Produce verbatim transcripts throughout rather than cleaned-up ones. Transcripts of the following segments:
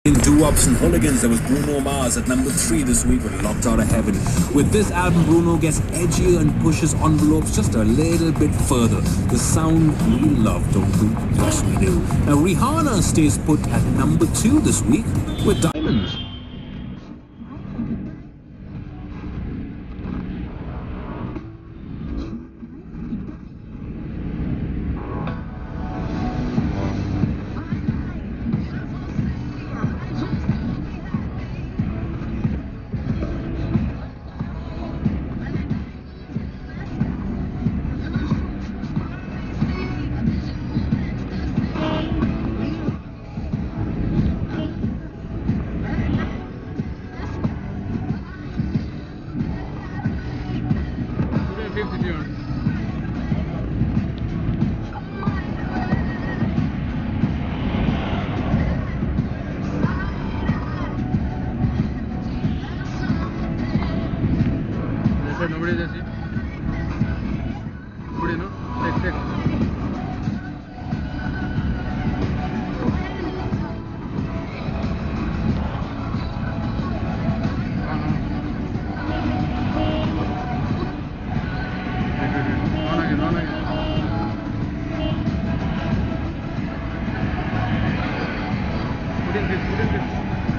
In doo-wops and hooligans, there was Bruno Mars at number three this week with Locked Out of Heaven. With this album, Bruno gets edgier and pushes envelopes just a little bit further. The sound we love, don't we? Yes, we do. Now, Rihanna stays put at number two this week with Diamonds. Nobody does it. Nobody, no? Take, take. On again, on again. Put in this, put in this.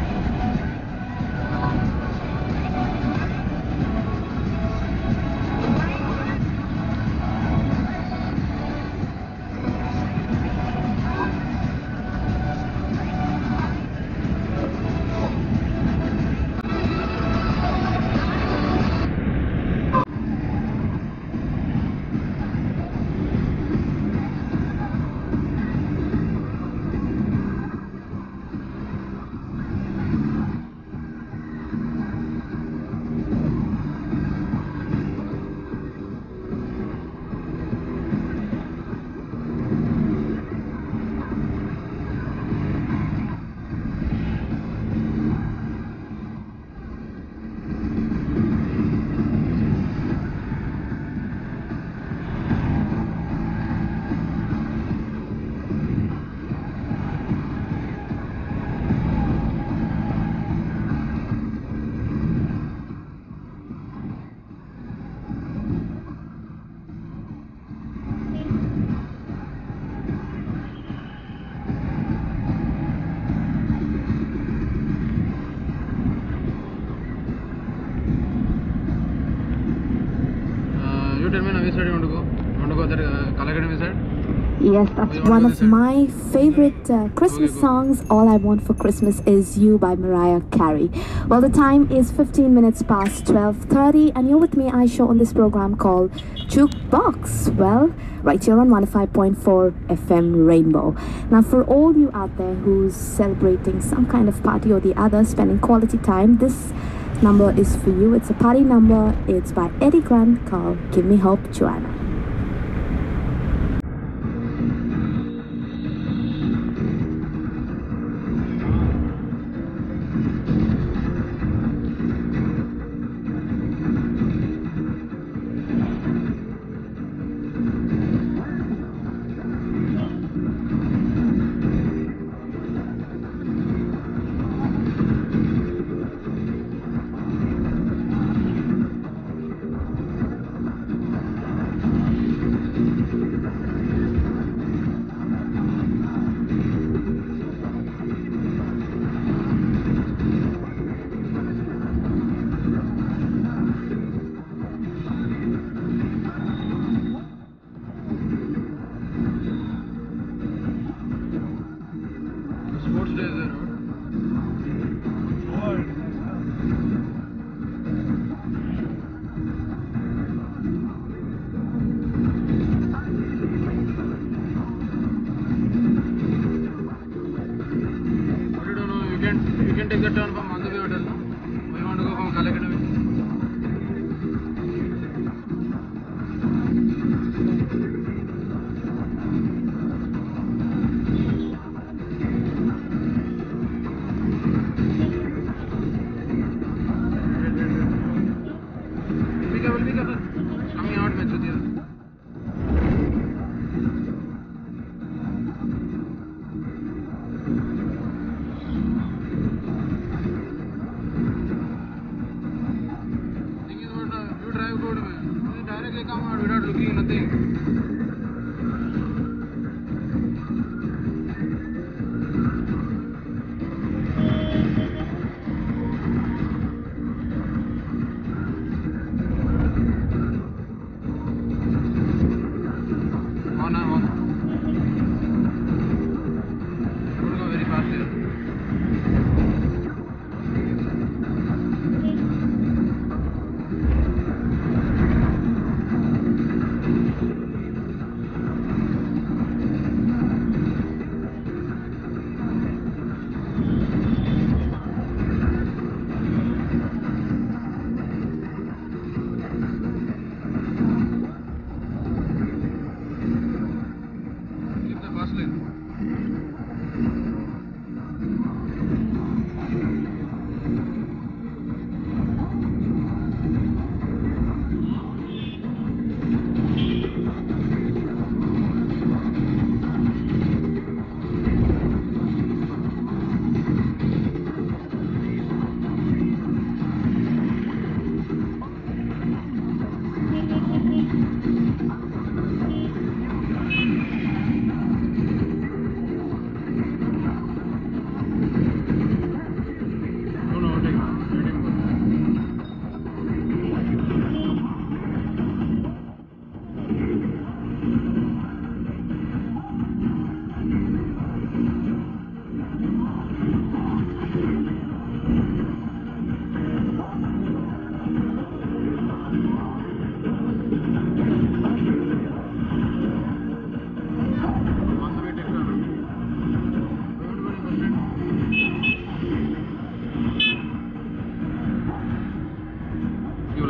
Yes, that's one of my favorite uh, Christmas songs. All I Want for Christmas Is You by Mariah Carey. Well, the time is fifteen minutes past twelve thirty and you're with me, Aisha, on this program called Jukebox. Well, right here on one oh five point four F M Rainbow. Now, for all you out there who's celebrating some kind of party or the other, spending quality time, this number is for you. It's a party number. It's by Eddie Grant called Give Me Hope, Joanna. Take the turn from Mandavy Hotel, no? We want to go from Kal Academy. Be careful, be careful. Coming out, में चुतिया.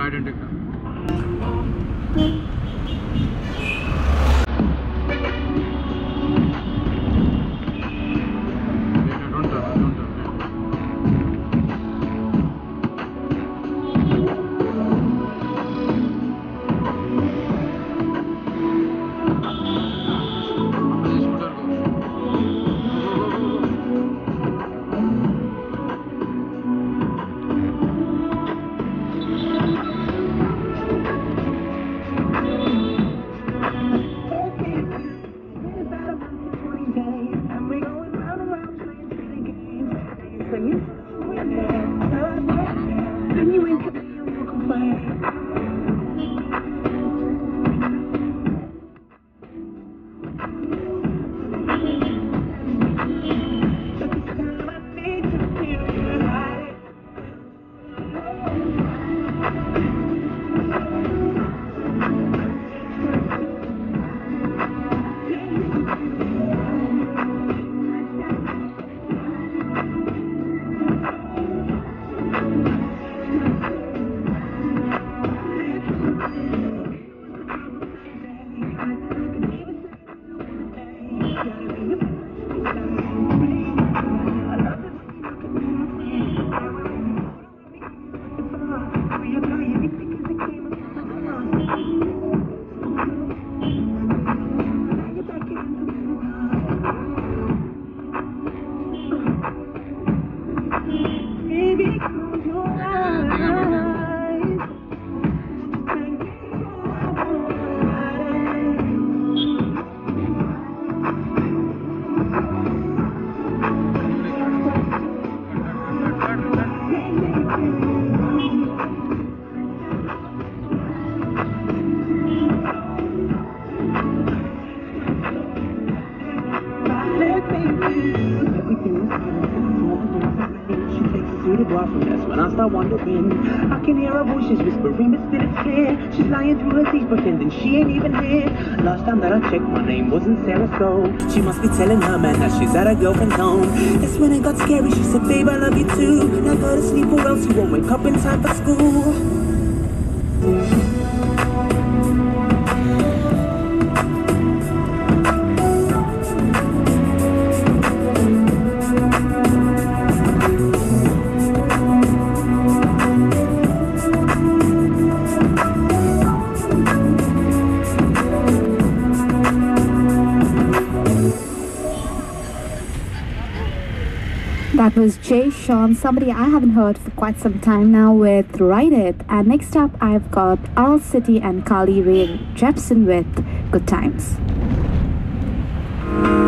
identical. Don't turn, don't turn. When I start wondering, I can hear her voices whispering, but still it's clear. She's lying through her teeth, pretending she ain't even here. Last time that I checked, my name wasn't Sarah, so she must be telling her man that she's at her girlfriend's home. That's when it got scary. She said, babe, I love you too. Now go to sleep or else you won't wake up in time for school. That was Jay Sean, somebody I haven't heard for quite some time now with Ride It. And next up, I've got Owl City and Carly Rae Jepsen with Good Times.